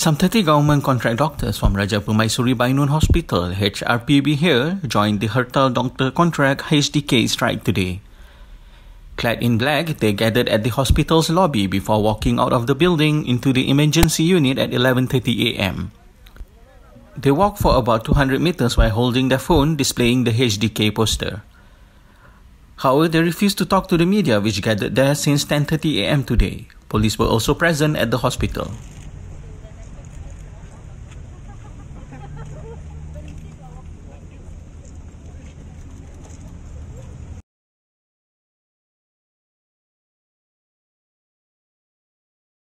Some 30 government contract doctors from Raja Permaisuri Bainun Hospital, HRPB here, joined the Hartal Doctor Contract HDK strike today. Clad in black, they gathered at the hospital's lobby before walking out of the building into the emergency unit at 11:30 a.m. They walked for about 200 meters while holding their phone displaying the HDK poster. However, they refused to talk to the media which gathered there since 10:30 a.m. today. Police were also present at the hospital.